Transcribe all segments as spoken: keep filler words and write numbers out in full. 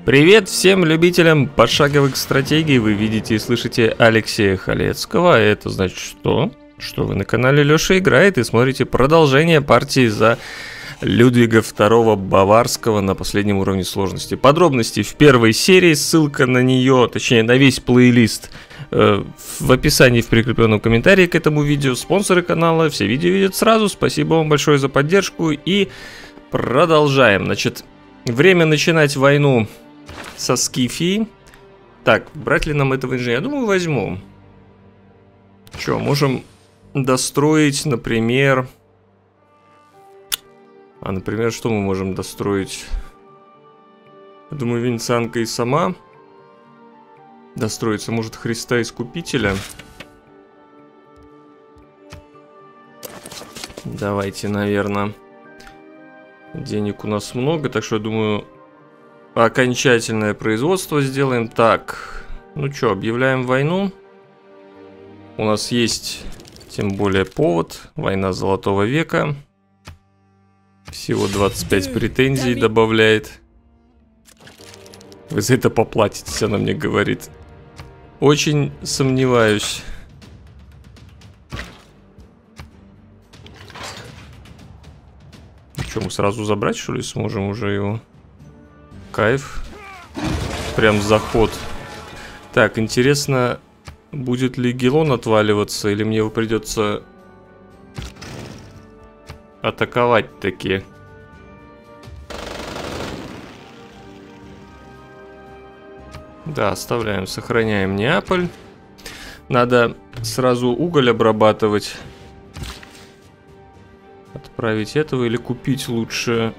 Привет всем любителям пошаговых стратегий. Вы видите и слышите Алексея Халецкого. Это значит что? Что вы на канале Леша Играет и смотрите продолжение партии за Людвига второго Баварского на последнем уровне сложности. Подробности в первой серии, ссылка на нее, точнее на весь плейлист э, в описании, в прикрепленном комментарии к этому видео. Спонсоры канала все видео видят сразу. Спасибо вам большое за поддержку и продолжаем. Значит, время начинать войну со Скифией. Так, брать ли нам этого инженера? Я думаю, возьму. Че, можем достроить, например... А, например, что мы можем достроить? Я думаю, венецианка и сама достроится. Может, Христа Искупителя? Давайте, наверное. Денег у нас много, так что, я думаю... Окончательное производство сделаем. Так, ну что, объявляем войну. У нас есть, тем более, повод. Война Золотого века. Всего двадцать пять претензий добавляет. Вы за это поплатитесь, она мне говорит. Очень сомневаюсь. Ну что, мы сразу забрать, что ли, сможем уже его? Кайф. Прям заход. Так, интересно, будет ли Гелон отваливаться, или мне его придется атаковать таки. Да, оставляем, сохраняем Неаполь. Надо сразу уголь обрабатывать. Отправить этого или купить лучше...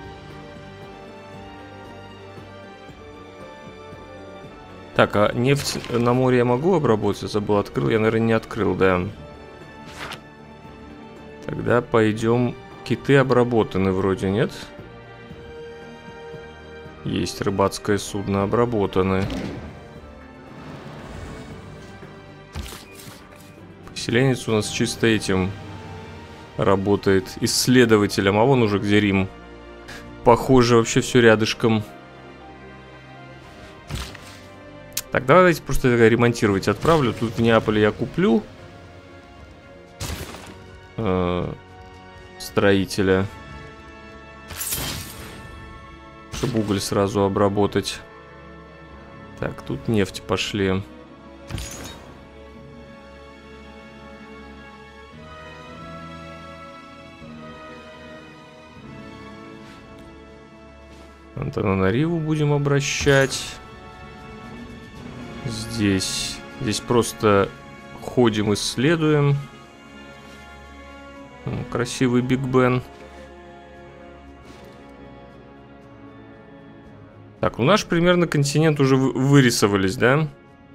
Так, а нефть на море я могу обработать? Забыл, открыл. Я, наверное, не открыл, да. Тогда пойдем. Киты обработаны вроде, нет? Есть рыбацкое судно, обработаны. Поселенец у нас чисто этим работает. Исследователем. А вон уже где Рим. Похоже, вообще все рядышком. Так, давайте просто ремонтировать отправлю. Тут в Неаполе я куплю э, строителя, чтобы уголь сразу обработать. Так, тут нефть пошли. Антананариву будем обращать. Здесь, здесь просто ходим, исследуем. Красивый Биг Бен. Так, ну наш примерно континент уже вырисовались, да?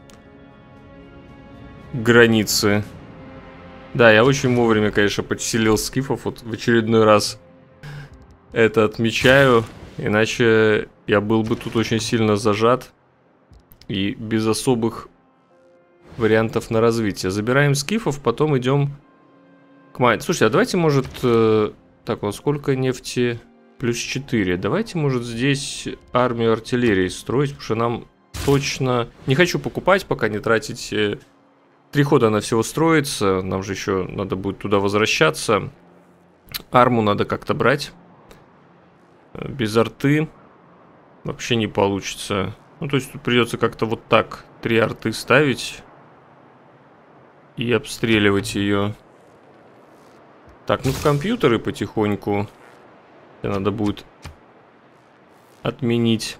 Границы. Да, я очень вовремя, конечно, подселил скифов. Вот в очередной раз это отмечаю. Иначе я был бы тут очень сильно зажат. И без особых вариантов на развитие. Забираем скифов, потом идем к май. Слушайте, а давайте, может... Э, так, вот сколько нефти? Плюс четыре. Давайте, может, здесь армию артиллерии строить, потому что нам точно... Не хочу покупать, пока не тратить... Э, три хода она всего строится. Нам же еще надо будет туда возвращаться. Арму надо как-то брать. Без арты вообще не получится. Ну, то есть тут придется как-то вот так три арты ставить и обстреливать ее. Так, ну в компьютеры потихоньку надо будет отменить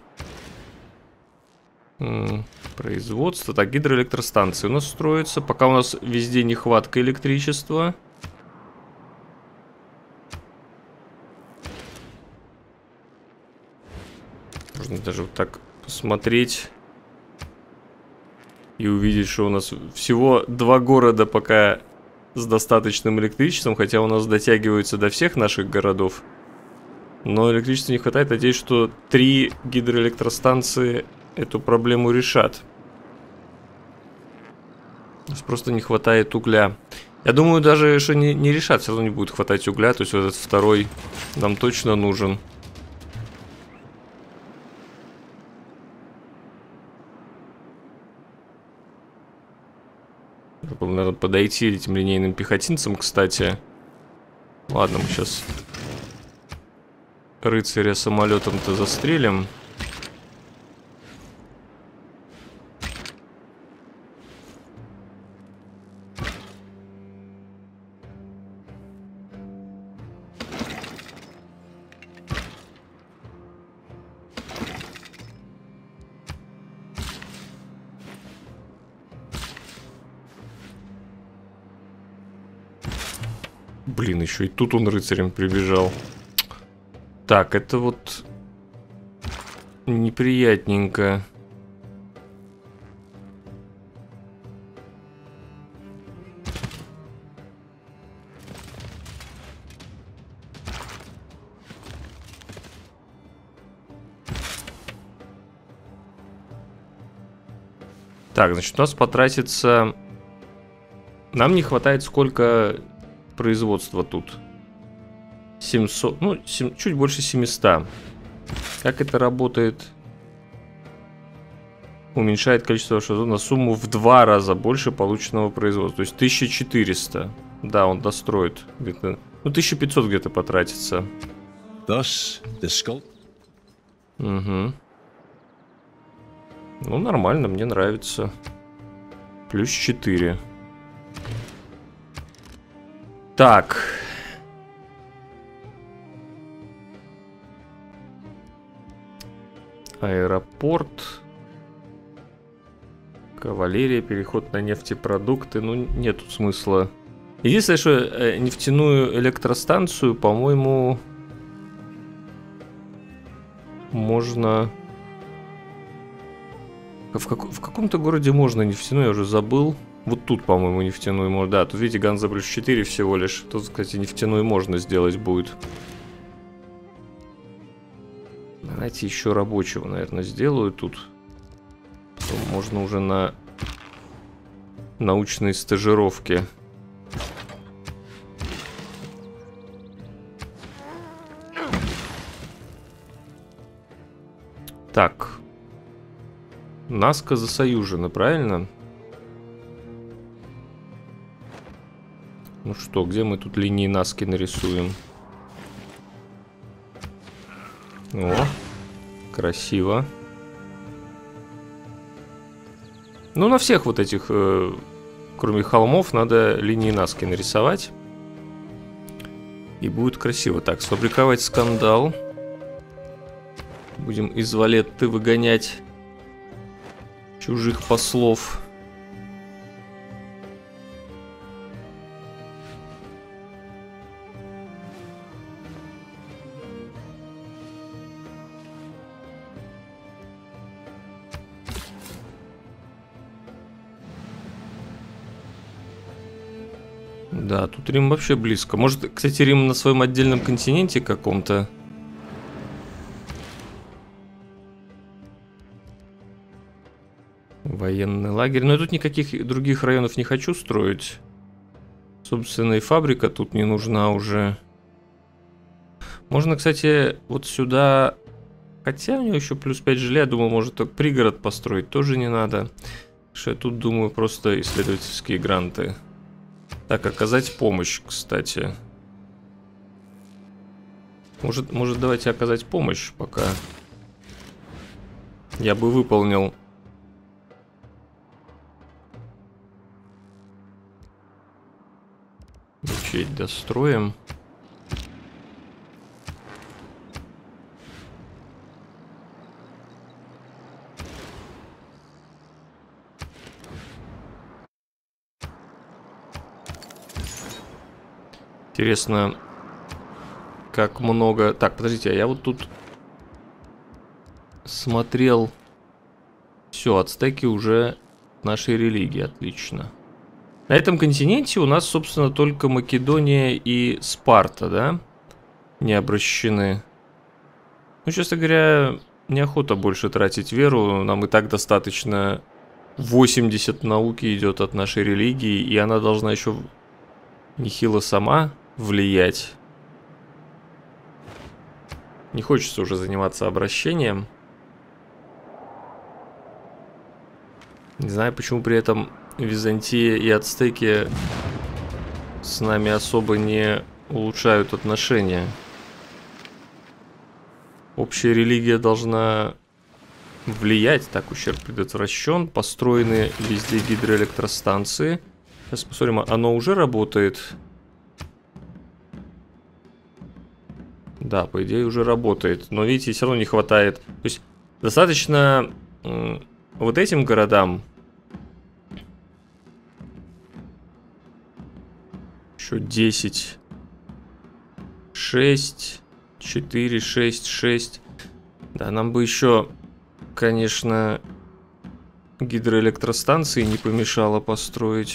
М-м, производство. Так, гидроэлектростанции у нас строятся. Пока у нас везде нехватка электричества. Можно даже вот так посмотреть и увидеть, что у нас всего два города пока с достаточным электричеством, хотя у нас дотягиваются до всех наших городов, но электричества не хватает. Надеюсь, что три гидроэлектростанции эту проблему решат. У нас просто не хватает угля. Я думаю, даже что не, не решат, все равно не будет хватать угля, то есть вот этот второй нам точно нужен. Надо подойти этим линейным пехотинцам, кстати. Ладно, мы сейчас рыцаря самолетом-то застрелим. Блин, еще и тут он рыцарем прибежал. Так, это вот неприятненько. Так, значит, у нас потратится... Нам не хватает сколько производства тут? семьсот, ну, семь, чуть больше семисот. Как это работает? Уменьшает количество шазов на сумму в два раза больше полученного производства. То есть тысяча четыреста. Да, он достроит где-то. Ну, тысяча пятьсот где-то потратится. Угу. Ну, нормально, мне нравится. Плюс четыре. Так. Аэропорт. Кавалерия, переход на нефтепродукты. Ну, нету смысла. Единственное, что э, нефтяную электростанцию, по-моему, можно... В, как... в каком-то городе можно нефтяную, я уже забыл. Вот тут, по-моему, нефтяную можно. Да, тут, видите, Ганза плюс четыре всего лишь. Тут, кстати, нефтяную можно сделать будет. Давайте еще рабочего, наверное, сделаю тут. Потом можно уже на научные стажировки. Так. Наска засоюжена, правильно? Ну что, где мы тут линии Наски нарисуем? О, красиво. Ну, на всех вот этих, э, кроме холмов, надо линии Наски нарисовать. И будет красиво. Так, сфабриковать скандал. Будем из Валетты выгонять чужих послов. Да, тут Рим вообще близко. Может, кстати, Рим на своем отдельном континенте каком-то. Военный лагерь. Но я тут никаких других районов не хочу строить. Собственно, и фабрика тут не нужна уже. Можно, кстати, вот сюда... Хотя у него еще плюс пять жилья. Думаю, может, только пригород построить тоже не надо. Что я тут, думаю, просто исследовательские гранты. Так, оказать помощь, кстати. Может, может, давайте оказать помощь пока. Я бы выполнил. Мечеть достроим. Интересно, как много... Так, подождите, а я вот тут смотрел... Все, ацтеки уже нашей религии, отлично. На этом континенте у нас, собственно, только Македония и Спарта, да? Не обращены. Ну, честно говоря, неохота больше тратить веру. Нам и так достаточно восемьдесят науки идет от нашей религии, и она должна еще нехило сама влиять. Не хочется уже заниматься обращением. Не знаю, почему при этом Византия и ацтеки с нами особо не улучшают отношения. Общая религия должна влиять. Так, ущерб предотвращен. Построены везде гидроэлектростанции. Сейчас посмотрим, оно уже работает? Да, по идее уже работает. Но видите, все равно не хватает. То есть достаточно вот этим городам еще десять, шесть, четыре, шесть, шесть. Да, нам бы еще, конечно, гидроэлектростанции не помешало построить.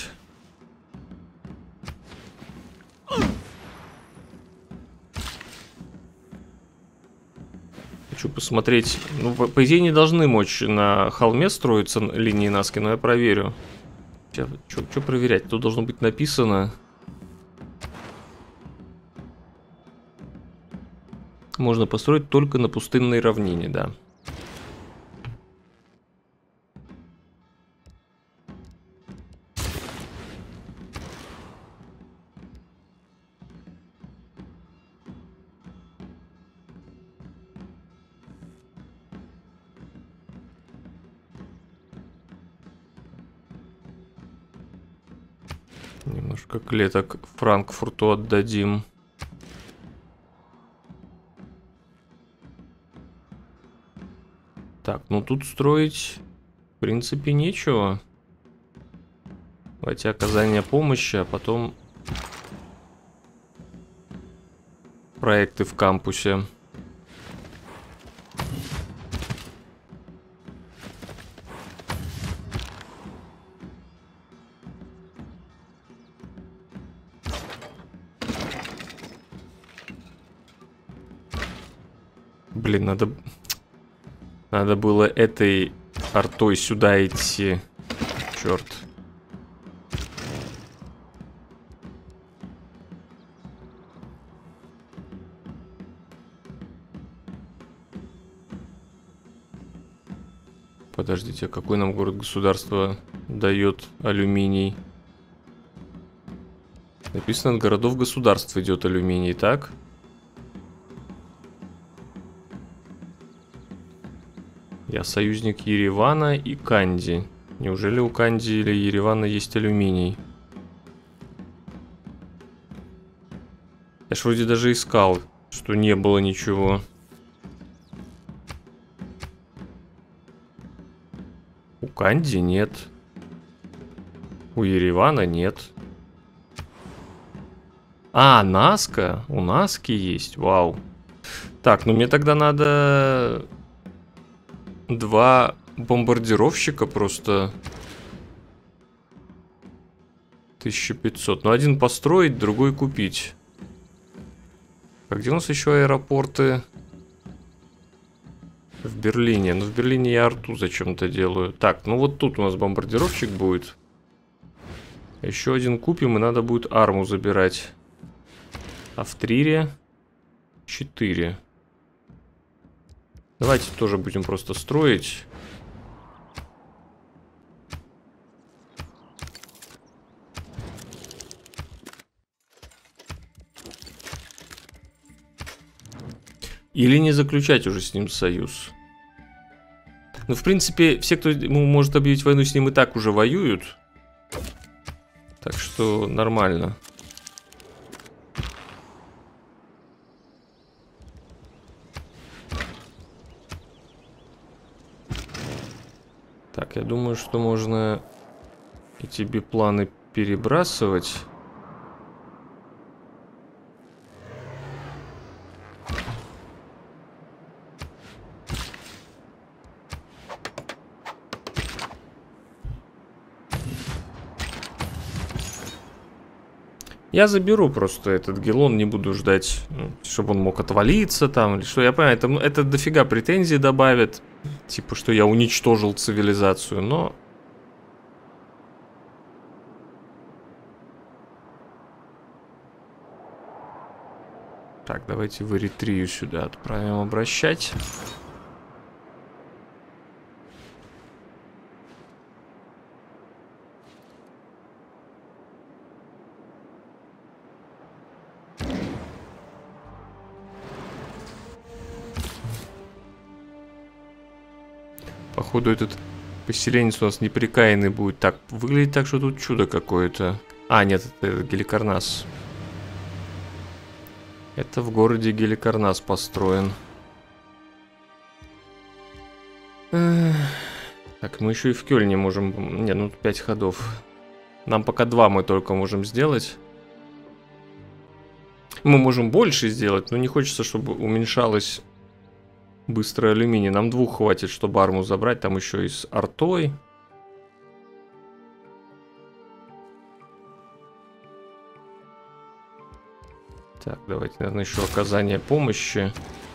Хочу посмотреть. Ну, по, по идее, не должны мочь на холме строиться линии Наски, но я проверю. Что проверять? Тут должно быть написано. Можно построить только на пустынной равнине, да. Немножко клеток Франкфурту отдадим. Так, ну тут строить, в принципе, нечего. Давайте оказание помощи, а потом проекты в кампусе. Блин, надо... Надо было этой артой сюда идти. Черт. Подождите, а какой нам город-государство дает алюминий? Написано, от городов-государств идет алюминий, так? Я союзник Еревана и Канди. Неужели у Канди или Еревана есть алюминий? Я ж вроде даже искал, что не было ничего. У Канди нет. У Еревана нет. А, Наска? У Наски есть, вау. Так, ну мне тогда надо... Два бомбардировщика просто. тысяча пятьсот. Ну, один построить, другой купить. А где у нас еще аэропорты? В Берлине. Ну, в Берлине я арту зачем-то делаю. Так, ну вот тут у нас бомбардировщик будет. Еще один купим, и надо будет арму забирать. А в Трире четыре. Давайте тоже будем просто строить. Или не заключать уже с ним союз. Ну, в принципе, все, кто может объявить войну, с ним и так уже воюют. Так что нормально. Так, я думаю, что можно эти бипланы перебрасывать. Я заберу просто этот гелон, не буду ждать, чтобы он мог отвалиться там или что. Я понимаю, это, это дофига претензий добавит. Типа, что я уничтожил цивилизацию, но... Так, давайте в Эритрию сюда отправим обращать. Походу этот поселенец у нас неприкаянный будет. Так, выглядит так, что тут чудо какое-то. А, нет, это Геликарнас. Это в городе Геликарнас построен. Так, мы еще и в Кёльне можем... Не, ну пять ходов. Нам пока два мы только можем сделать. Мы можем больше сделать, но не хочется, чтобы уменьшалось быстрый алюминий. Нам двух хватит, чтобы арму забрать. Там еще и с артой. Так, давайте, наверное, еще оказание помощи.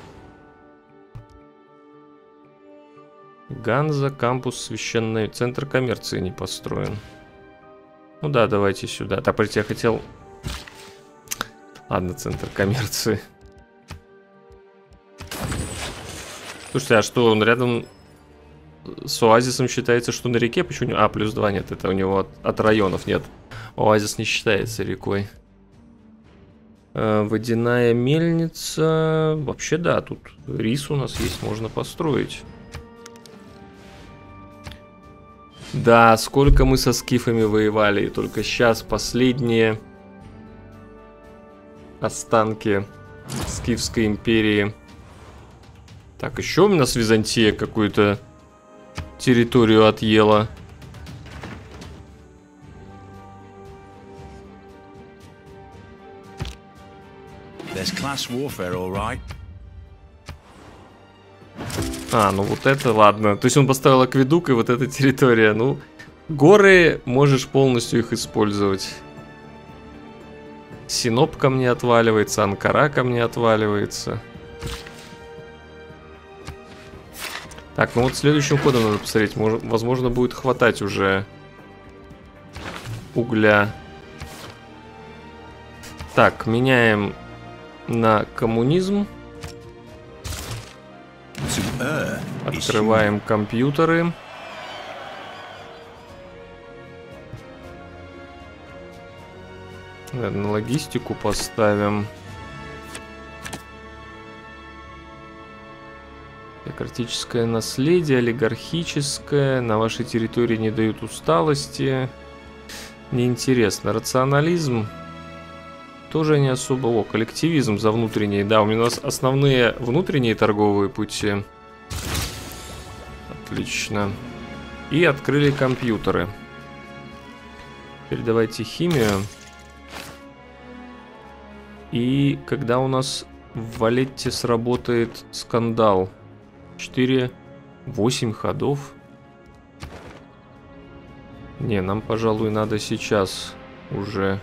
Ганза, кампус, священный центр коммерции не построен. Ну да, давайте сюда. Так, прийти я хотел... Ладно, центр коммерции. Слушайте, а что, он рядом с оазисом считается, что на реке? Почему? А, плюс два нет, это у него от, от районов нет. Оазис не считается рекой. Водяная мельница. Вообще да, тут рис у нас есть, можно построить. Да, сколько мы со скифами воевали, и только сейчас последние останки скифской империи. Так, еще у нас Византия какую-то территорию отъела. А, ну вот это ладно. То есть он поставил акведук, и вот эта территория. Ну, горы, можешь полностью их использовать. Синоп ко мне отваливается, Анкара ко мне отваливается. Так, ну вот следующим ходом надо посмотреть. Может, возможно, будет хватать уже угля. Так, меняем на коммунизм. Открываем компьютеры. Наверное, логистику поставим. Демократическое наследие, олигархическое. На вашей территории не дают усталости. Неинтересно. Рационализм. Тоже не особо. О, коллективизм за внутренние. Да, у нас основные внутренние торговые пути. Отлично. И открыли компьютеры. Теперь давайте химию. И когда у нас в Валетте сработает скандал? четыре, восемь ходов. Не, нам, пожалуй, надо сейчас уже...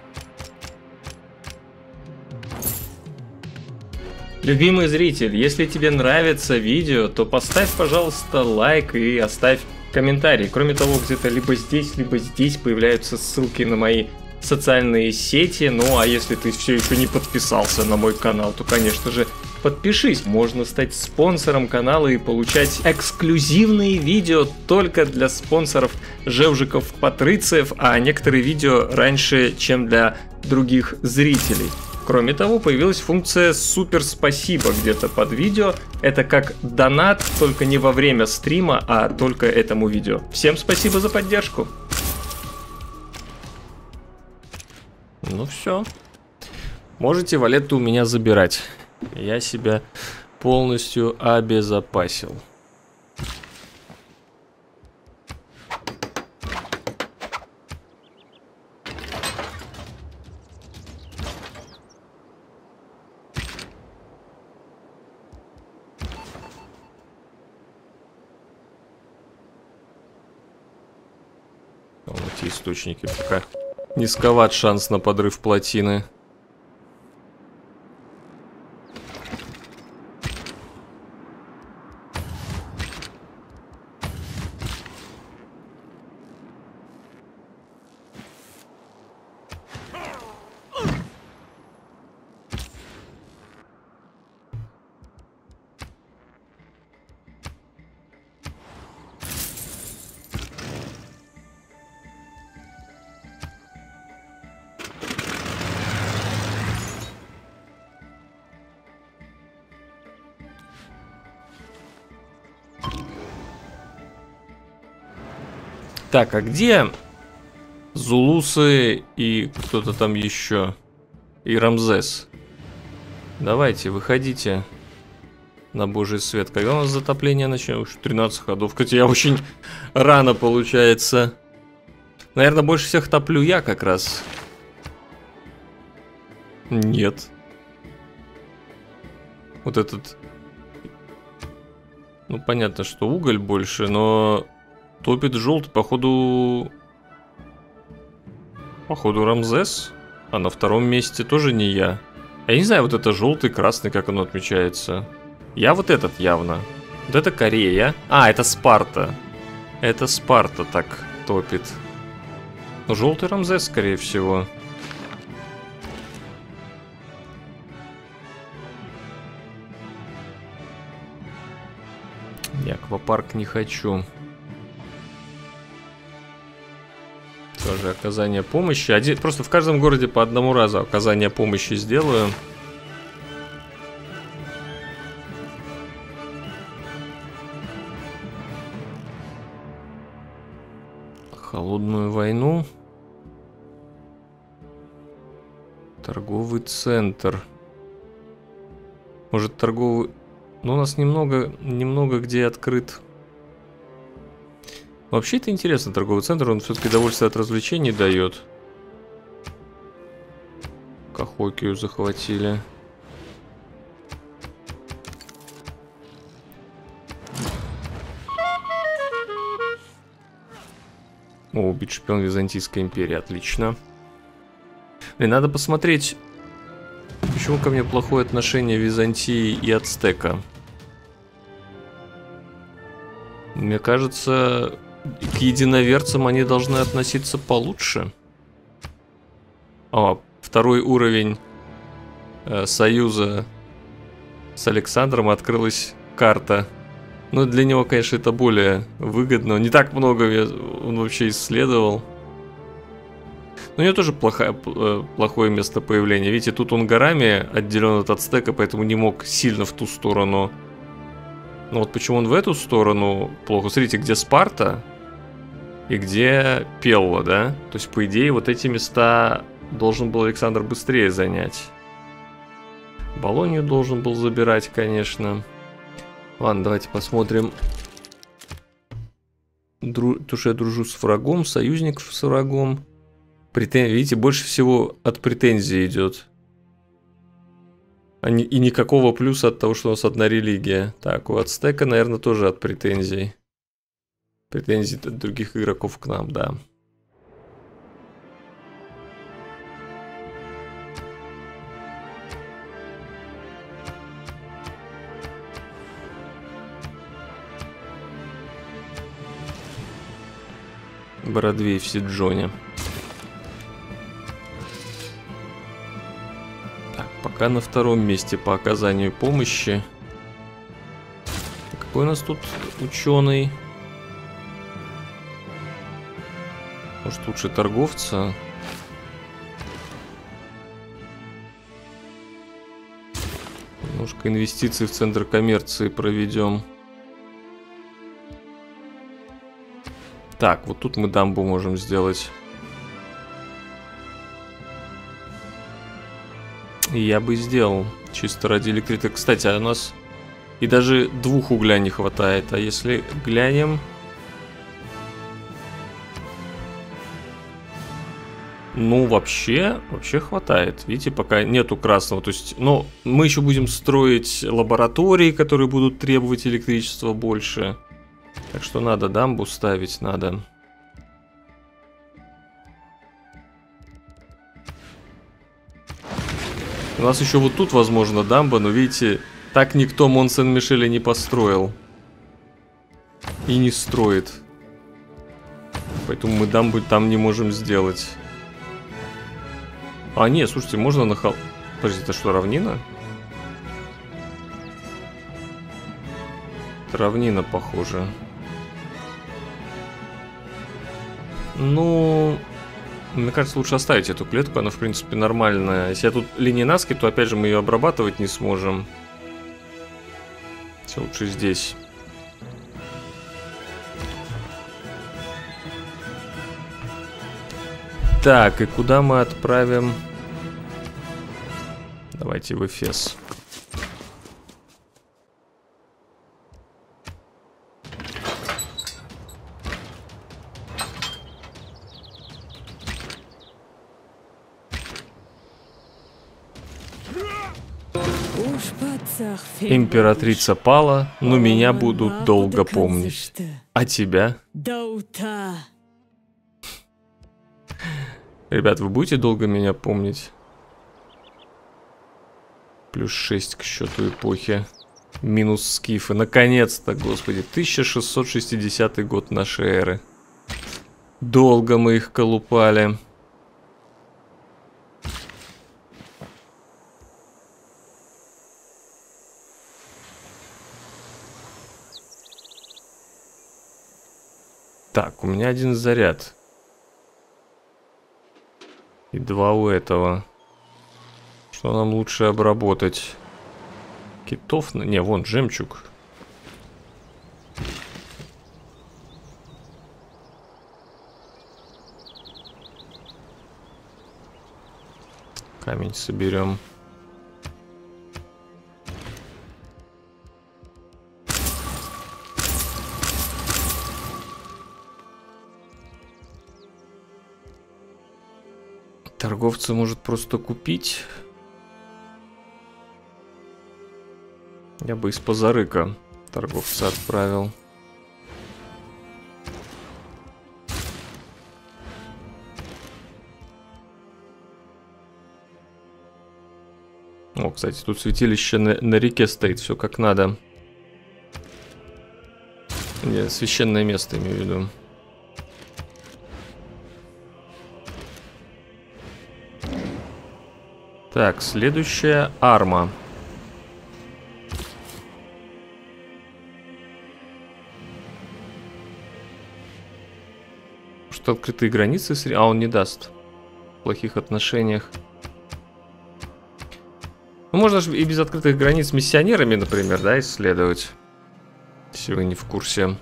Любимый зритель, если тебе нравится видео, то поставь, пожалуйста, лайк и оставь комментарий. Кроме того, где-то либо здесь, либо здесь появляются ссылки на мои социальные сети. Ну, а если ты все еще не подписался на мой канал, то, конечно же, подпишись. Можно стать спонсором канала и получать эксклюзивные видео только для спонсоров Жевжиков-Патрициев, а некоторые видео раньше, чем для других зрителей. Кроме того, появилась функция «Супер спасибо» где-то под видео. Это как донат, только не во время стрима, а только этому видео. Всем спасибо за поддержку. Ну все. Можете Валетту у меня забирать. Я себя полностью обезопасил. Вот эти источники пока низковат шанс на подрыв плотины. Так, а где Зулусы и кто-то там еще? И Рамзес. Давайте, выходите на божий свет. Когда у нас затопление начнем? тринадцать ходов. Хотя очень рано получается. Наверное, больше всех топлю я как раз. Нет. Вот этот... Ну, понятно, что уголь больше, но... Топит желтый, походу... Походу Рамзес. А на втором месте тоже не я. Я не знаю, вот это желтый, красный, как оно отмечается. Я вот этот явно. Вот это Корея. А, это Спарта. Это Спарта так топит. Но желтый Рамзес, скорее всего. Я аквапарк не хочу. Тоже оказание помощи. Один, просто в каждом городе по одному разу оказание помощи сделаю. Холодную войну. Торговый центр. Может, торговый... Ну, у нас немного, немного где открыт. Вообще, это интересно, торговый центр. Он все-таки удовольствие от развлечений дает. Кахокию захватили. О, убит шпион Византийской империи. Отлично. Блин, надо посмотреть, почему ко мне плохое отношение Византии и Ацтека. Мне кажется, к единоверцам они должны относиться получше. О, второй уровень э, союза с Александром, открылась карта. Но для него, конечно, это более выгодно. Не так много он вообще исследовал. Но у него тоже плохое, плохое место появления. Видите, тут он горами отделен от Ацтека, поэтому не мог сильно в ту сторону. Но вот почему он в эту сторону плохо. Смотрите, где Спарта и где Пелла, да? То есть, по идее, вот эти места должен был Александр быстрее занять. Болонию должен был забирать, конечно. Ладно, давайте посмотрим. Дру... То, что я дружу с врагом, союзников с врагом. Претен... Видите, больше всего от претензий идет. А не... И никакого плюса от того, что у нас одна религия. Так, у Ацтека, наверное, тоже от претензий. Претензий от других игроков к нам, да. Бродвей в Сиджоне. Так, пока на втором месте по оказанию помощи. Какой у нас тут ученый? Может, лучше торговца? Немножко инвестиций в центр коммерции проведем. Так, вот тут мы дамбу можем сделать. И я бы сделал. Чисто ради электрика. Кстати, а у нас и даже двух угля не хватает. А если глянем... Ну, вообще, вообще хватает. Видите, пока нету красного. То есть, ну, мы еще будем строить лаборатории, которые будут требовать электричества больше. Так что надо дамбу ставить, надо. У нас еще вот тут, возможно, дамба, но видите, так никто Мон-Сен-Мишеля не построил. И не строит. Поэтому мы дамбу там не можем сделать. А, нет, слушайте, можно на хол... Подождите, это что, равнина? Это равнина, похоже. Ну, мне кажется, лучше оставить эту клетку, она, в принципе, нормальная. Если я тут линия наски, то, опять же, мы ее обрабатывать не сможем. Все лучше здесь. Так, и куда мы отправим? Давайте в Эфес. Императрица пала, но меня будут долго помнить. А тебя? Ребят, вы будете долго меня помнить? Плюс шесть к счету эпохи. Минус скифы. Наконец-то, господи. тысяча шестьсот шестидесятый год нашей эры. Долго мы их колупали. Так, у меня один заряд. И два у этого. Что нам лучше обработать? Китов? Не, вон жемчуг. Камень соберем. Торговца может просто купить. Я бы из Позарыка торговца отправил. О, кстати, тут святилище на, на реке стоит, все как надо. Нет, священное место, имею в виду. Так, следующая арма. Что открытые границы, а он не даст. В плохих отношениях. Ну, можно же и без открытых границ миссионерами, например, да, исследовать. Если вы не в курсе.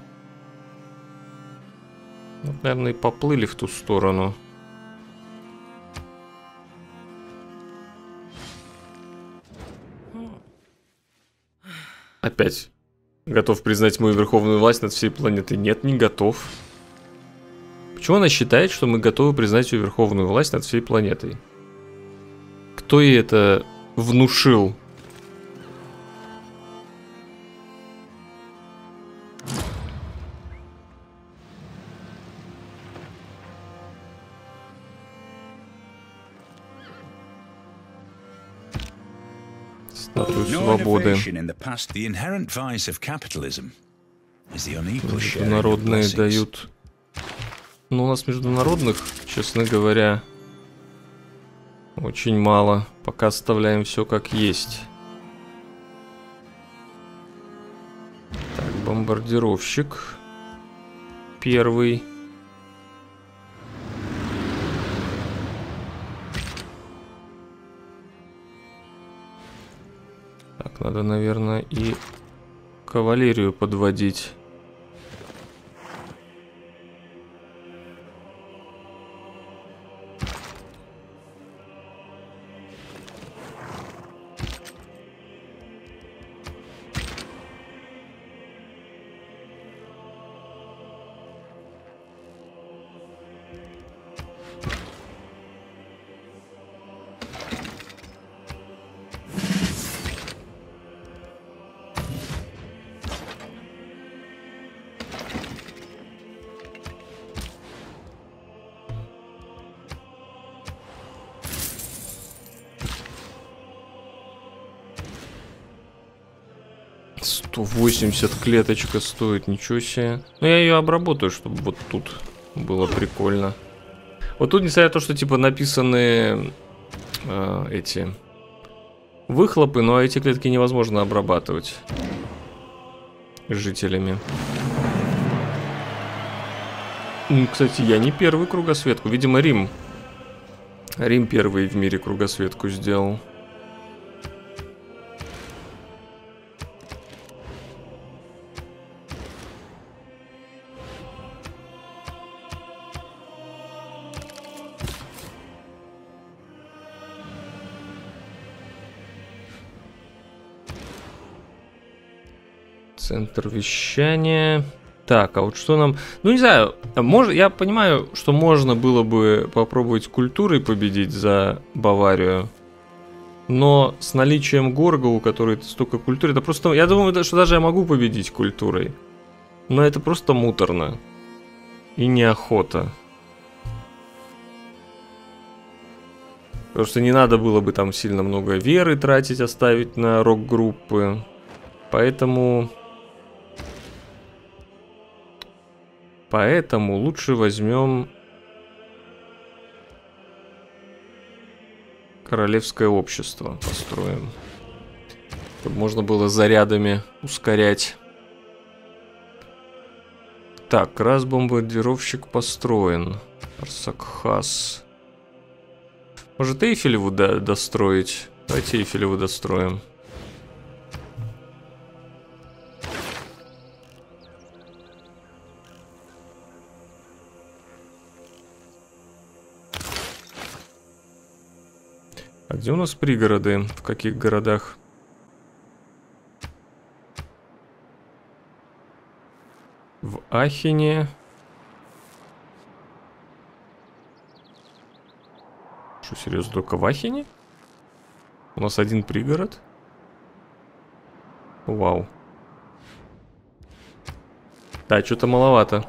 Вот, наверное, и поплыли в ту сторону. Опять. Готов признать мою верховную власть над всей планетой? Нет, не готов. Почему она считает, что мы готовы признать ее верховную власть над всей планетой? Кто ей это внушил? Статую свободы. Международные дают. Но у нас международных, честно говоря, очень мало. Пока оставляем все как есть. Так, бомбардировщик. Первый. Так, надо, наверное, и кавалерию подводить. сто восемьдесят клеточка стоит, ничего себе. Но я ее обработаю, чтобы вот тут было прикольно. Вот тут, несмотря на то, что типа написаны э, эти выхлопы, но эти клетки невозможно обрабатывать жителями. Кстати, я не первый кругосветку. Видимо, Рим. Рим первый в мире кругосветку сделал. Центр вещания. Так, а вот что нам... Ну, не знаю, мож... я понимаю, что можно было бы попробовать культурой победить за Баварию. Но с наличием Горга, у которой столько культуры, это просто... Я думаю, что даже я могу победить культурой. Но это просто муторно. И неохота. Потому что не надо было бы там сильно много веры тратить, оставить на рок-группы. Поэтому... Поэтому лучше возьмем... Королевское общество построим. Чтобы можно было зарядами ускорять. Так, раз бомбардировщик построен. Арсакхас. Может, Эйфелеву до достроить? Давайте Эйфелеву достроим. А где у нас пригороды? В каких городах? В Ахене. Что, серьезно, только в Ахене? У нас один пригород? Вау. Да, что-то маловато.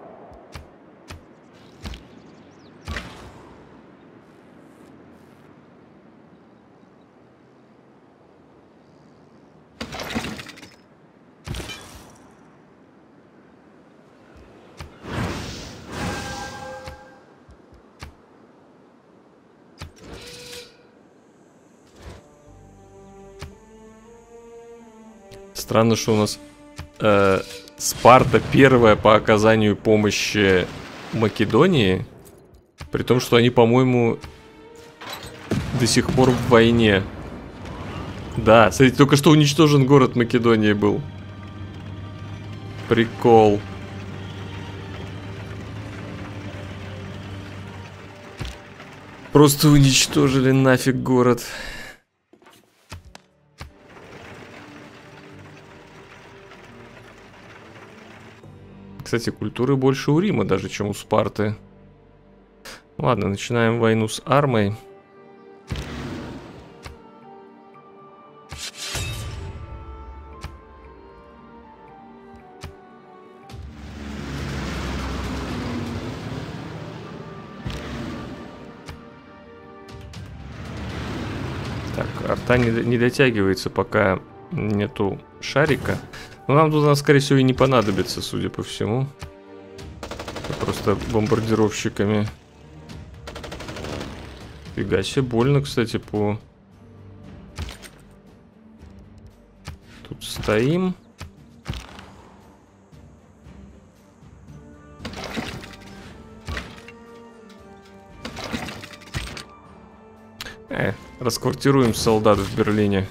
Странно, что у нас э, Спарта первая по оказанию помощи Македонии, при том, что они, по-моему, до сих пор в войне. Да, смотрите, только что уничтожен город Македонии был. Прикол. Просто уничтожили нафиг город. Кстати, культуры больше у Рима даже, чем у Спарты. Ладно, начинаем войну с Армой. Так, арта не, не дотягивается, пока нету шарика. Но нам туда, скорее всего, и не понадобится, судя по всему. Просто бомбардировщиками. Фига себе, больно, кстати, по... Тут стоим. Э, расквартируем солдат в Берлине.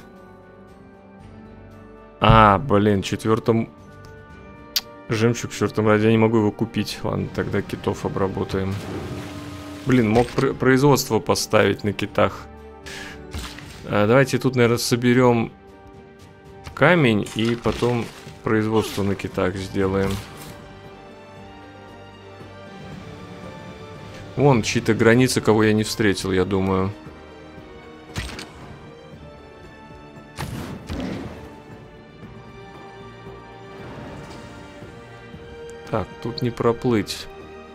А, блин, четвертом... Жемчуг в четвертом раде, я не могу его купить. Ладно, тогда китов обработаем. Блин, мог пр производство поставить на китах. А, давайте тут, наверное, соберем камень и потом производство на китах сделаем. Вон чьи-то границы, кого я не встретил, я думаю. Так, тут не проплыть.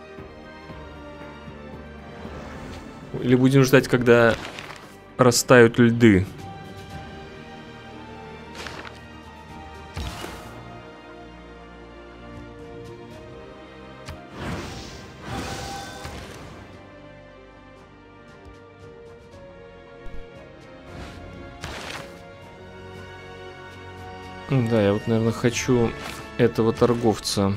Или будем ждать, когда растают льды. Да, я вот, наверное, хочу этого торговца.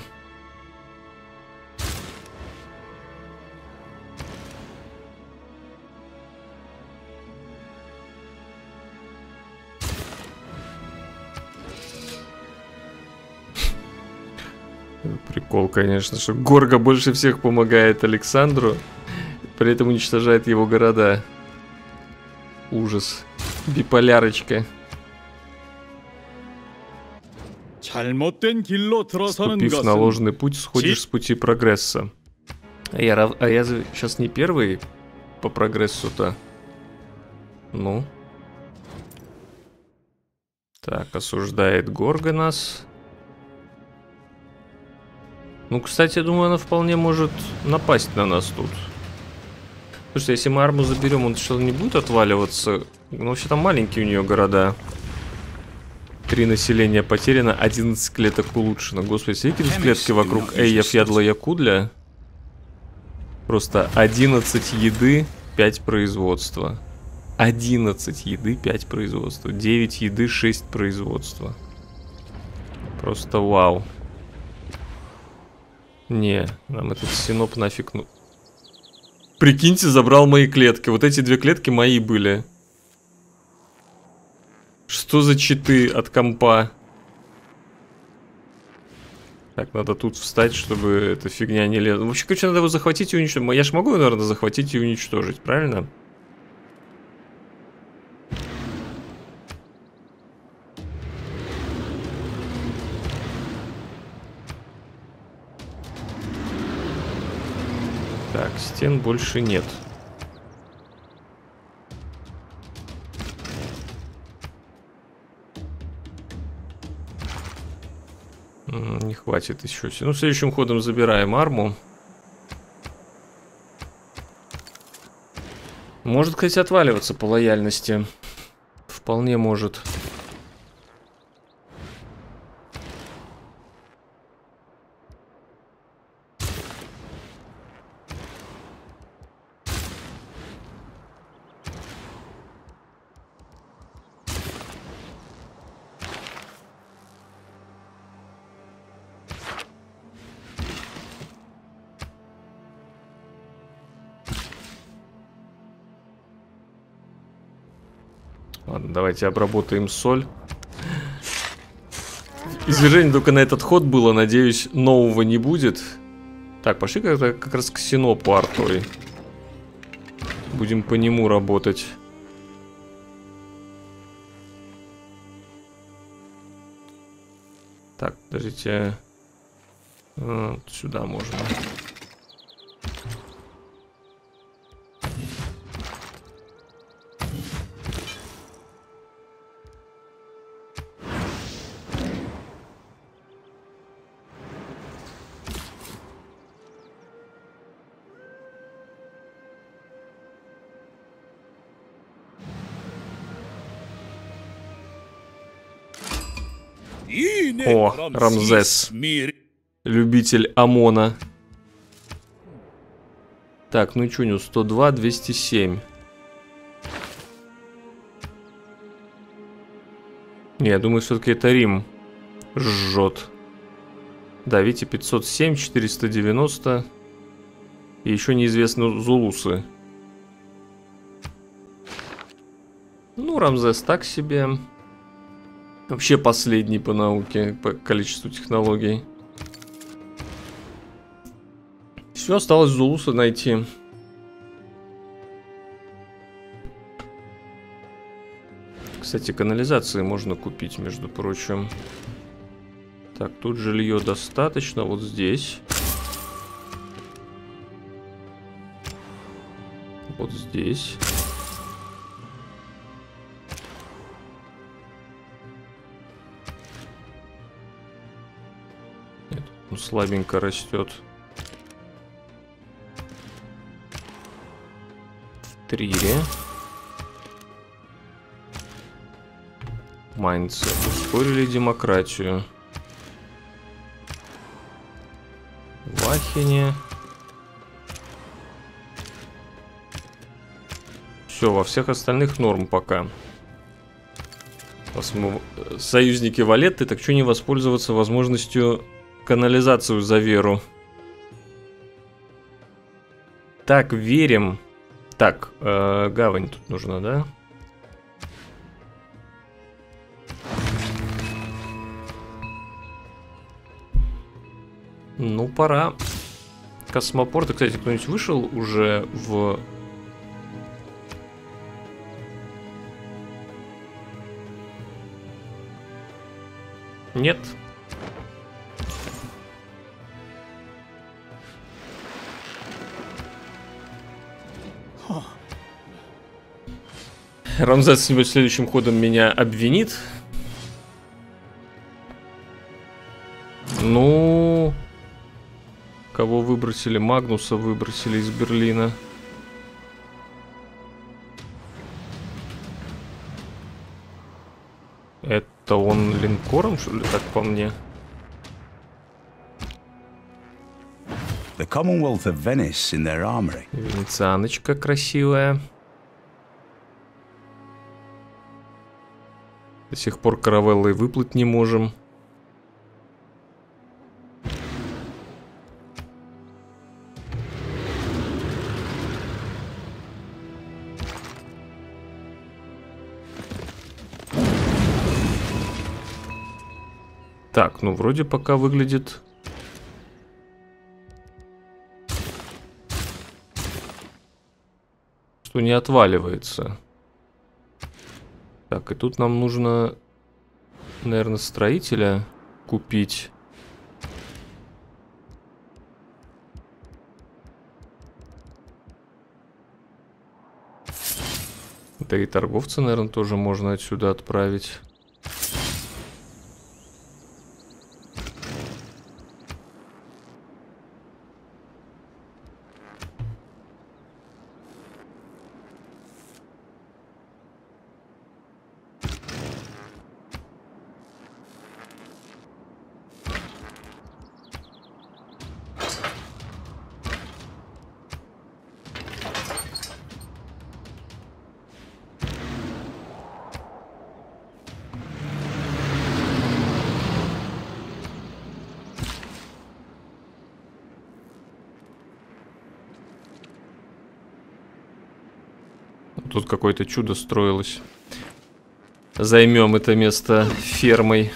Прикол, конечно, что Горго больше всех помогает Александру, при этом уничтожает его города. Ужас. Биполярочка. Ступив на ложный путь, сходишь с пути прогресса. А я, а я сейчас не первый по прогрессу-то. Ну. Так, осуждает Горго нас. Ну, кстати, я думаю, она вполне может напасть на нас тут. Потому что если мы арму заберем, он что-то не будет отваливаться. Ну, вообще там маленькие у нее города. Три населения потеряно, одиннадцать клеток улучшено. Господи, смотрите, тут клетки вокруг Эйев Ядла Якудля. Просто одиннадцать еды, пять производства. одиннадцать еды, пять производства. девять еды, шесть производства. Просто вау. Не, нам этот синоп нафиг ну... Прикиньте, забрал мои клетки. Вот эти две клетки мои были. Что за читы от компа? Так, надо тут встать, чтобы эта фигня не лезла. Вообще, короче, надо его захватить и уничтожить. Я ж могу, наверное, захватить и уничтожить, правильно? Так, стен больше нет. Не хватит еще. Ну, следующим ходом забираем арму. Может, кстати, отваливаться по лояльности. Вполне может. Ладно, давайте обработаем соль. Извержение только на этот ход было, надеюсь, нового не будет. Так, пошли как, как раз к Синопу артой. Будем по нему работать. Так, подождите. Вот сюда можно. О, Рамзес. Любитель ОМОНа. Так, ну и что у него? сто два, двести семь. Не, я думаю, все-таки это Рим жжет. Да, видите, пятьсот семь, четыреста девяносто. И еще неизвестны зулусы. Ну, Рамзес так себе. Вообще последний по науке, по количеству технологий. Все, осталось зулуса найти. Кстати, канализации можно купить, между прочим. Так, тут жилье достаточно, вот здесь. Вот здесь. Нет, он слабенько растет. В Трире. Майнцы ускорили демократию. В Ахене. Все, во всех остальных норм пока. Союзники Валетты, так что не воспользоваться возможностью канализацию за веру? Так, верим. Так, э, гавань тут нужна, да? Ну, пора. Космопорты, кстати, кто-нибудь вышел уже в... Нет. Рамзес, нибудь следующим ходом меня обвинит. Ну... Кого выбросили? Магнуса выбросили из Берлина. Это он линкором, что ли, так по мне? The Commonwealth of Venice in their armory. Венецианочка красивая. До сих пор каравеллой выплыть не можем. Так, ну вроде пока выглядит... что не отваливается. Так, и тут нам нужно, наверное, строителя купить. Да и торговца, наверное, тоже можно отсюда отправить. Тут какое-то чудо строилось. Займем это место фермой.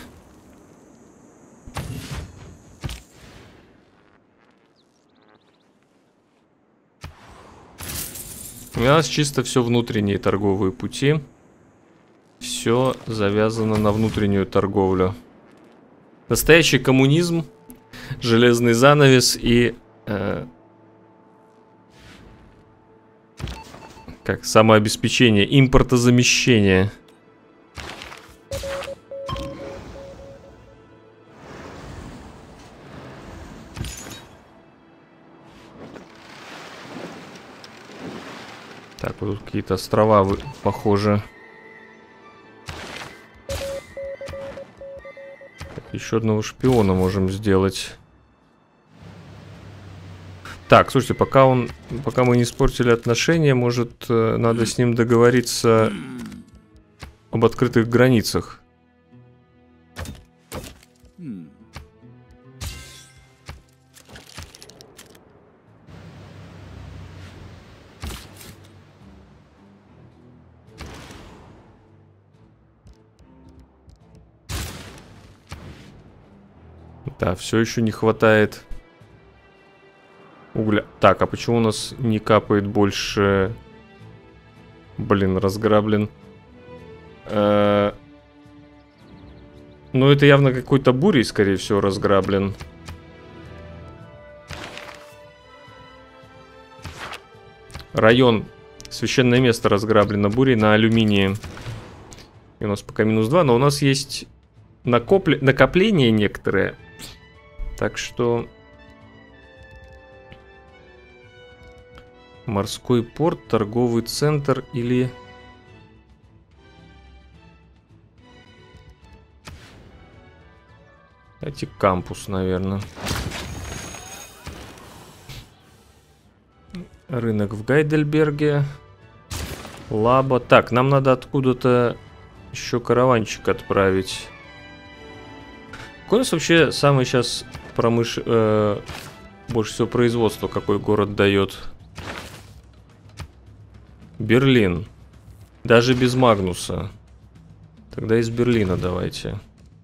У нас чисто все внутренние торговые пути. Все завязано на внутреннюю торговлю. Настоящий коммунизм, железный занавес и... Э, как самообеспечение, импортозамещение. Так, вот тут какие-то острова похожи. Так, еще одного шпиона можем сделать. Так, слушайте, пока он, пока мы не испортили отношения, может, э, надо с ним договориться об открытых границах. Да, все еще не хватает угля. Так, а почему у нас не капает больше? Блин, разграблен. Э-э- ну, это явно какой-то бурей, скорее всего, разграблен. Район. Священное место разграблено бурей на алюминии. И у нас пока минус два, но у нас есть накопле... накопления некоторые. Так что... Морской порт, торговый центр или... Эти кампус, наверное. Рынок в Гайдельберге. Лаба. Так, нам надо откуда-то еще караванчик отправить. Какой у нас вообще самый сейчас промыш... Э, больше всего производства, какой город дает? Берлин. Даже без Магнуса. Тогда из Берлина давайте.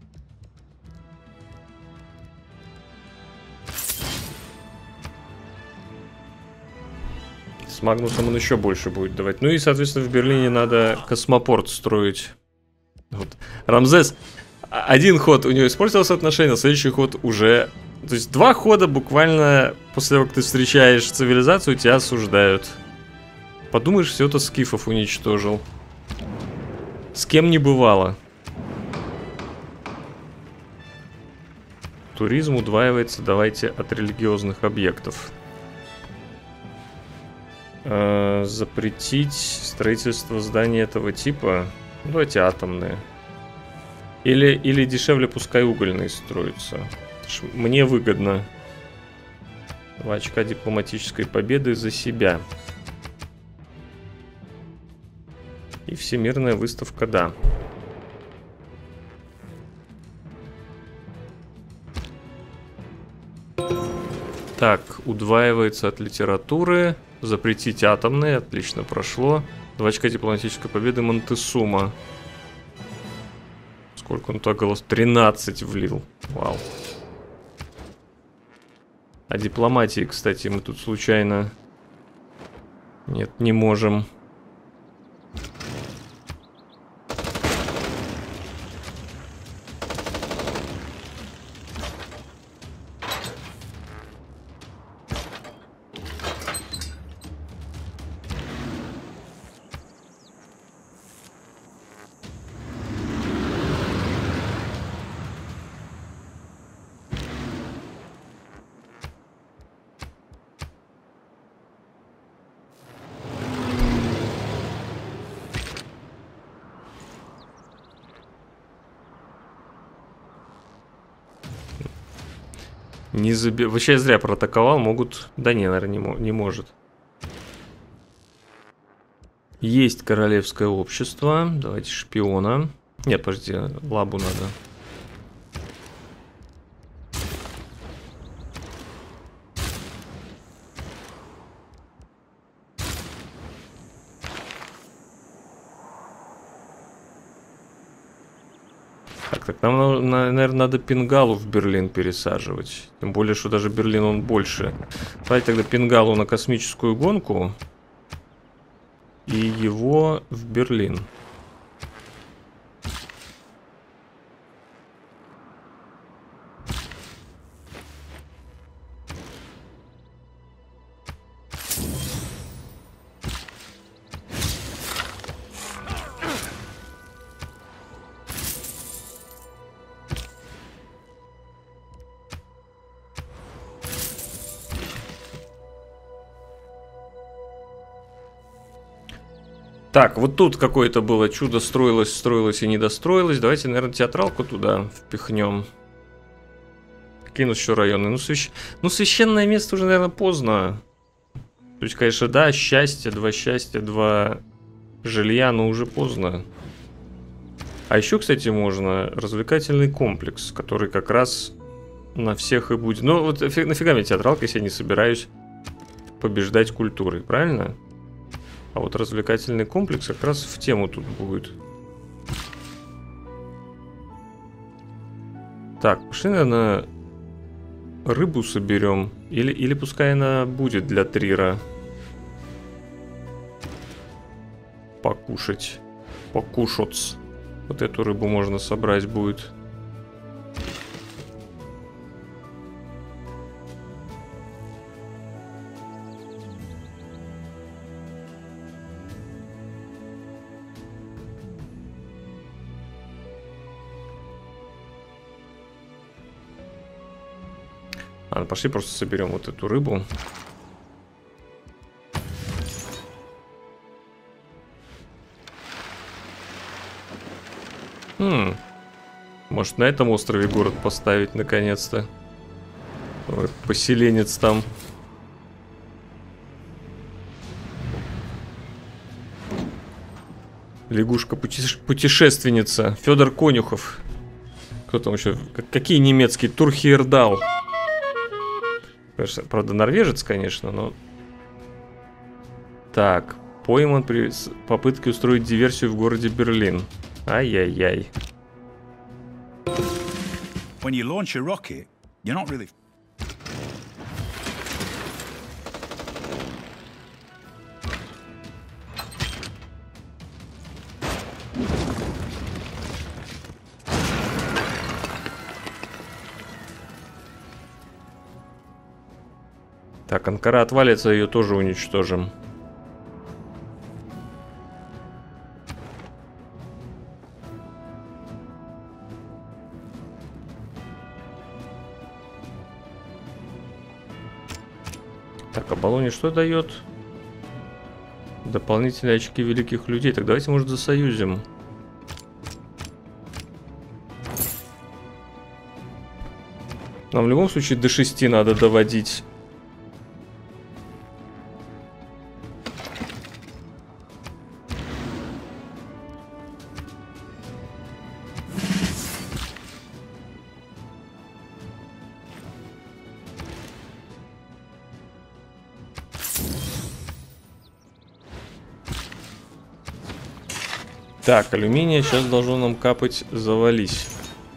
С Магнусом он еще больше будет давать. Ну и, соответственно, в Берлине надо космопорт строить. Вот. Рамзес. Один ход у него испортился отношения, следующий ход уже... То есть два хода буквально после того, как ты встречаешь цивилизацию, тебя осуждают. Подумаешь, все-то скифов уничтожил. С кем не бывало. Туризм удваивается, давайте, от религиозных объектов. Э, запретить строительство зданий этого типа. Ну, давайте атомные. Или, или дешевле пускай угольные строятся. Мне выгодно. Два очка дипломатической победы за себя. И всемирная выставка, да. Так, удваивается от литературы. Запретить атомные, отлично прошло. Два очка дипломатической победы Монтесума. Сколько он туда голос? тринадцать влил. Вау. А дипломатии, кстати, мы тут случайно... Нет, не можем. Не заби... Вообще я зря проатаковал, могут... Да не, наверное, не, мо... не может. Есть королевское общество. Давайте шпиона. Нет, подожди, лабу надо. Так, так нам, наверное, надо Пингалу в Берлин пересаживать. Тем более, что даже Берлин, он больше. Давайте тогда Пингалу на космическую гонку. И его в Берлин. Так, вот тут какое-то было чудо, строилось, строилось и не достроилось. Давайте, наверное, театралку туда впихнем. Какие у нас еще районы? Ну, свящ... ну, священное место уже, наверное, поздно. То есть, конечно, да, счастье, два счастья, два жилья, но уже поздно. А еще, кстати, можно развлекательный комплекс, который как раз на всех и будет. Ну, вот нафига мне театралка, если я не собираюсь побеждать культурой, правильно? А вот развлекательный комплекс как раз в тему тут будет. Так, пошли, наверное, рыбу соберем. Или, или пускай она будет для Трира. Покушать. Покушать. Вот эту рыбу можно собрать будет. Ладно, пошли просто соберем вот эту рыбу. Хм. Может, на этом острове город поставить наконец-то? Поселенец там. Лягушка-путешественница. Федор Конюхов. Кто там еще? Какие немецкие? Турхиердал. Правда, норвежец, конечно, но... Так, пойман при попытке устроить диверсию в городе Берлин. Ай-яй-яй. Really... Так, Анкара отвалится, ее тоже уничтожим. Так, а Болония что дает? Дополнительные очки великих людей. Так давайте, может, засоюзим. Нам в любом случае до шести надо доводить. Так, алюминия сейчас должно нам капать, завались.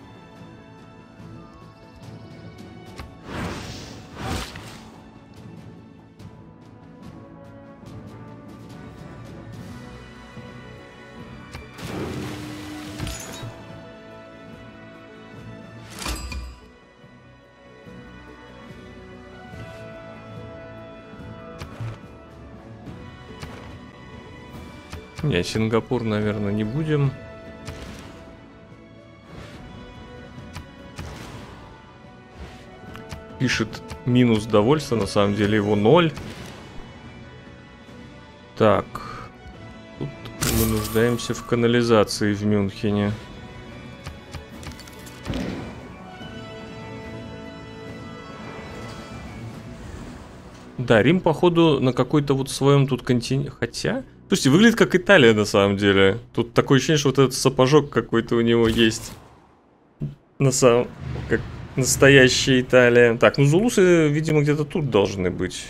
Не, Сингапур, наверное, не будем. Пишет минус довольство, на самом деле его ноль. Так. Тут мы нуждаемся в канализации в Мюнхене. Да, Рим, походу, на какой-то вот своем тут континенте. Хотя... Слушайте, выглядит как Италия на самом деле. Тут такое ощущение, что вот этот сапожок какой-то у него есть. На самом... Как настоящая Италия. Так, ну зулусы, видимо, где-то тут должны быть.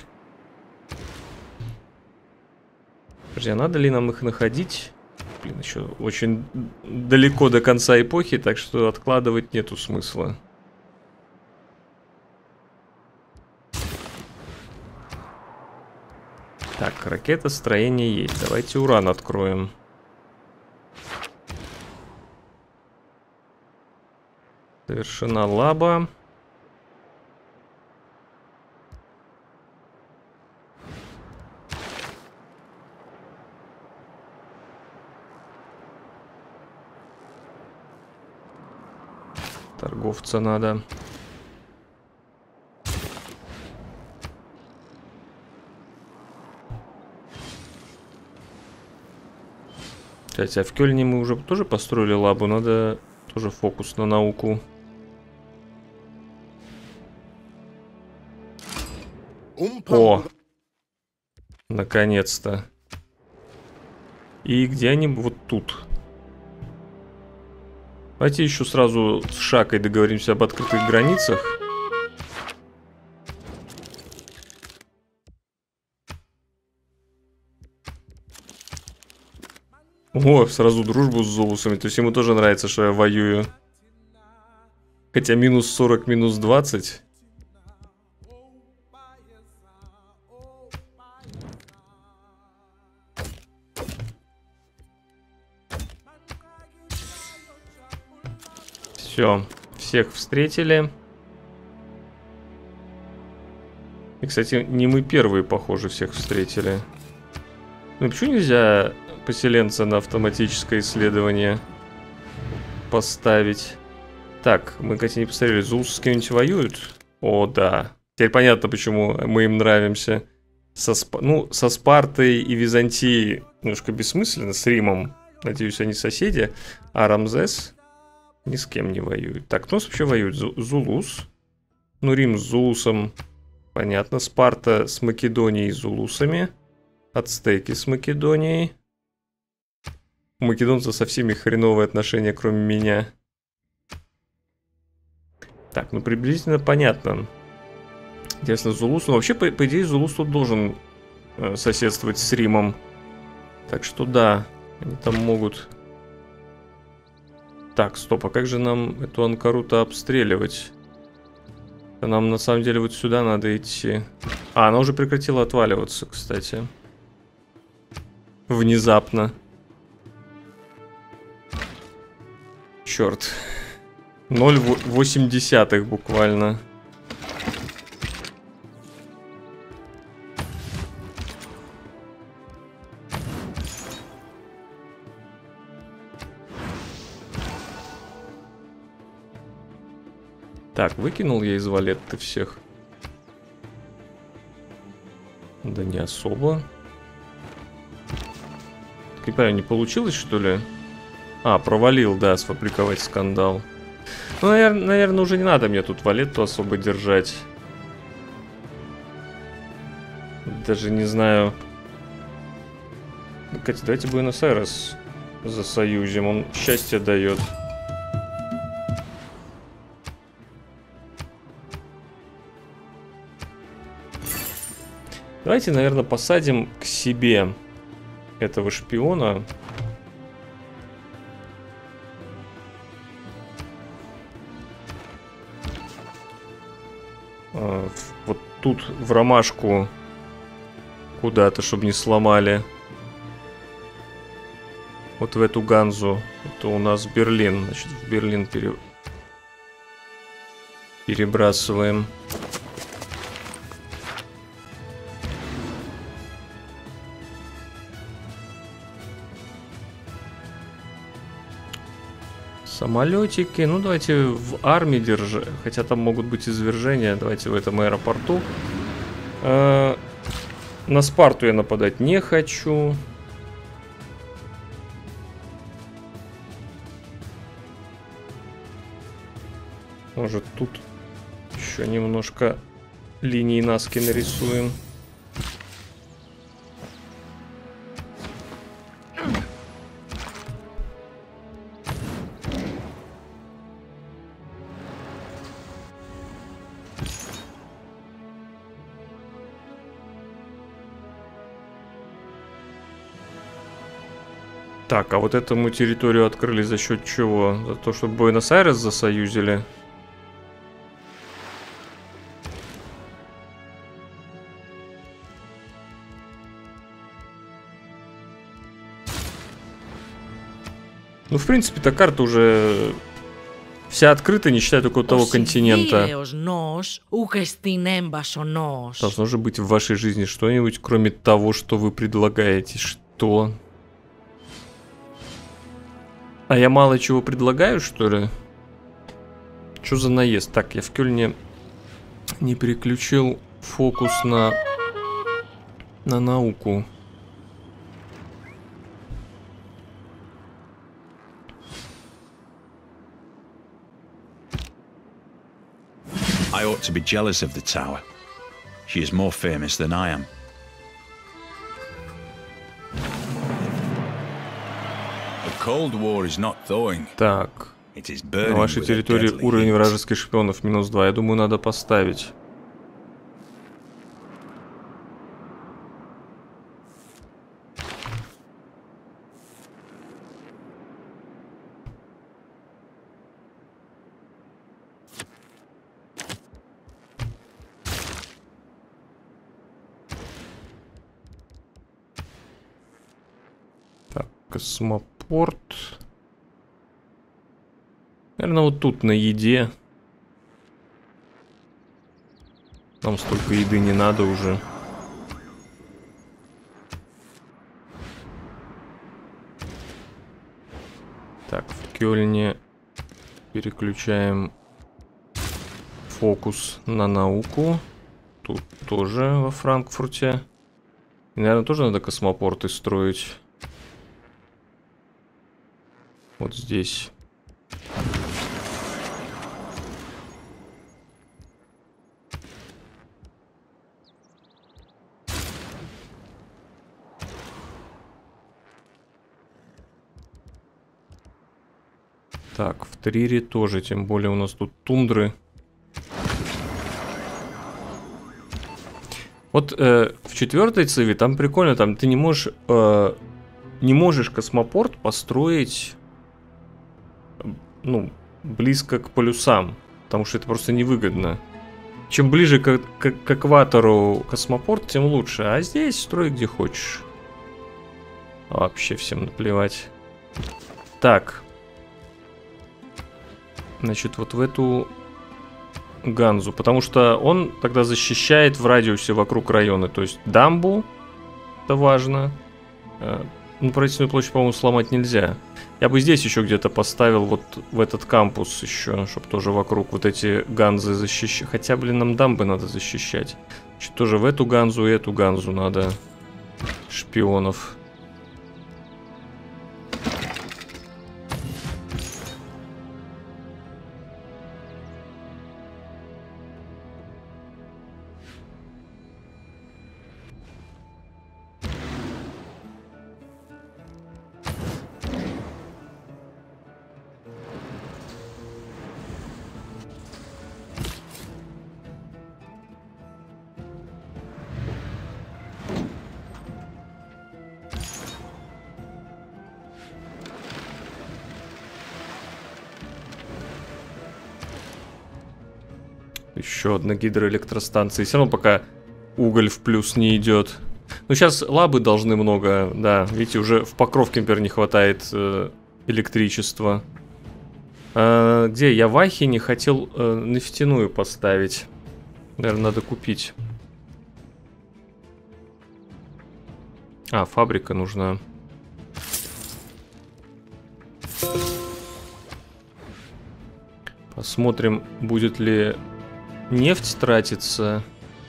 Подожди, а надо ли нам их находить? Блин, еще очень далеко до конца эпохи, так что откладывать нету смысла. Так, ракетостроение есть. Давайте уран откроем. Совершена лаба. Торговца надо. Кстати, а в Кёльне мы уже тоже построили лабу, надо тоже фокус на науку. О! Наконец-то. И где они? Вот тут. Давайте еще сразу с Шакой договоримся об открытых границах. О, сразу дружбу с зулусами. То есть ему тоже нравится, что я воюю. Хотя минус сорок, минус двадцать. Все, всех встретили. И, кстати, не мы первые, похоже, всех встретили. Ну почему нельзя поселенца на автоматическое исследование поставить? Так, мы, кстати, не посмотрели, зулусы с кем-нибудь воюют? О, да. Теперь понятно, почему мы им нравимся. Со Спа... Ну, со Спартой и Византией немножко бессмысленно, с Римом. Надеюсь, они соседи. А Рамзес ни с кем не воюет. Так, кто у нас вообще воюет? Зулус. Ну, Рим с Зулусом. Понятно. Спарта с Македонией и Зулусами. Ацтеки с Македонией. У македонцев со всеми хреновые отношения, кроме меня. Так, ну приблизительно понятно. Интересно, Зулус. Ну, вообще, по, по идее, Зулус тут должен э, соседствовать с Римом. Так что да, они там могут... Так, стоп, а как же нам эту Анкару-то обстреливать? Нам на самом деле вот сюда надо идти. А, она уже прекратила отваливаться, кстати. Внезапно. Черт. ноль восемь десятых буквально. Так, выкинул я из Валетты всех. Да не особо. Так, не понимаю, не получилось, что ли? А, провалил, да, сфабриковать скандал. Ну, наверное, наверное, уже не надо мне тут Валетту особо держать. Даже не знаю. Кстати, давайте Буэнос-Айрес засоюзим. Он счастье дает. Давайте, наверное, посадим к себе этого шпиона. А, вот тут в ромашку куда-то, чтобы не сломали. Вот в эту Ганзу. Это у нас Берлин. Значит, в Берлин пере... перебрасываем. Самолетики. Ну, давайте в армии держи. Хотя там могут быть извержения. Давайте в этом аэропорту. А, на Спарту я нападать не хочу. Может, тут еще немножко линий Наски нарисуем. Так, а вот эту мы территорию открыли за счет чего? За то, что Буэнос-Айрес засоюзили? Ну, в принципе, эта карта уже вся открыта, не считая только того континента. Должно же быть в вашей жизни что-нибудь, кроме того, что вы предлагаете. Что? А я мало чего предлагаю, что ли? Что за наезд? Так, я в Кёльне не переключил фокус на, на науку. I ought to be jealous of the tower. She is more famous than I am. The Cold War is not thawing. Так, It is на burning вашей with a территории deadly уровень heat. вражеских шпионов минус два. Я думаю, надо поставить. Космопорт. Наверное, вот тут на еде. Нам столько еды не надо уже. Так, в Кёльне переключаем фокус на науку. Тут тоже во Франкфурте. И, наверное, тоже надо космопорты строить. Вот здесь. Так, в Трире тоже, тем более у нас тут тундры. Вот э, в четвертой циве там прикольно, там ты не можешь, э, не можешь космопорт построить, ну, близко к полюсам, потому что это просто невыгодно. Чем ближе к, к, к экватору космопорт, тем лучше. А здесь строй где хочешь. Вообще всем наплевать. Так. Значит, вот в эту Ганзу. Потому что он тогда защищает в радиусе вокруг района. То есть дамбу. Это важно. Ну, правительственную площадь, по-моему, сломать нельзя. Я бы здесь еще где-то поставил вот в этот кампус еще, чтобы тоже вокруг вот эти ганзы защищать. Хотя, блин, нам дамбы надо защищать. Что тоже в эту ганзу и эту ганзу надо шпионов. Еще одна гидроэлектростанция. Все равно пока уголь в плюс не идет. Ну, сейчас лабы должны много, да. Видите, уже в Покровке, например, не хватает э, электричества. А, где? Я в Ахине хотел э, нефтяную поставить. Наверное, надо купить. А, фабрика нужна. Посмотрим, будет ли нефть тратится.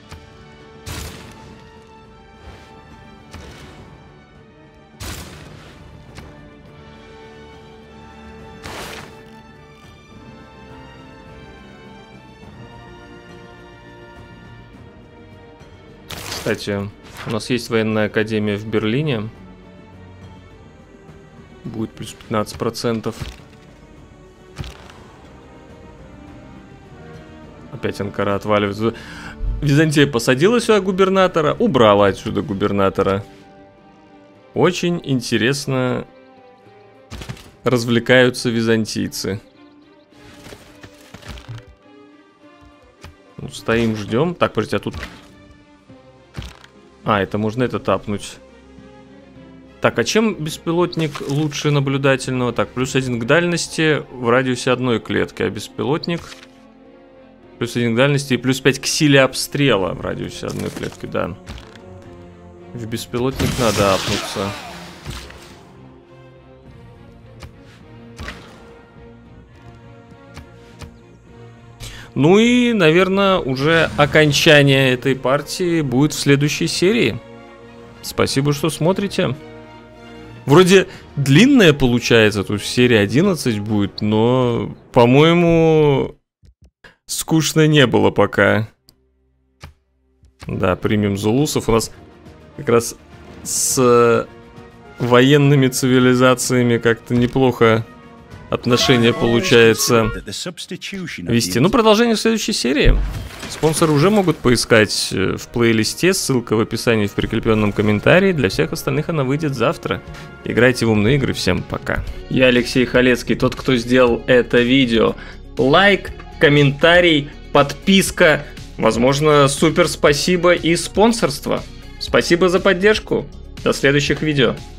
Кстати, у нас есть военная академия в Берлине. Будет плюс пятнадцать процентов. Опять Анкара отваливается. Византия посадила сюда губернатора, убрала отсюда губернатора. Очень интересно развлекаются византийцы. Ну, стоим, ждем. Так, подожди, а тут... А, это можно это тапнуть. Так, а чем беспилотник лучше наблюдательного? Так, плюс один к дальности в радиусе одной клетки, а беспилотник... Плюс один к дальности и плюс пять к силе обстрела в радиусе одной клетки, да. В беспилотник надо апнуться. Ну и, наверное, уже окончание этой партии будет в следующей серии. Спасибо, что смотрите. Вроде длинная получается, тут серия одиннадцать будет, но, по-моему... Скучно не было пока. Да, примем зулусов. У нас как раз с военными цивилизациями как-то неплохо отношения получается вести. Ну, продолжение в следующей серии. Спонсоры уже могут поискать в плейлисте. Ссылка в описании в прикрепленном комментарии. Для всех остальных она выйдет завтра. Играйте в умные игры. Всем пока. Я Алексей Халецкий, тот, кто сделал это видео. Лайк, комментарий, подписка, возможно, супер спасибо и спонсорство. Спасибо за поддержку. До следующих видео.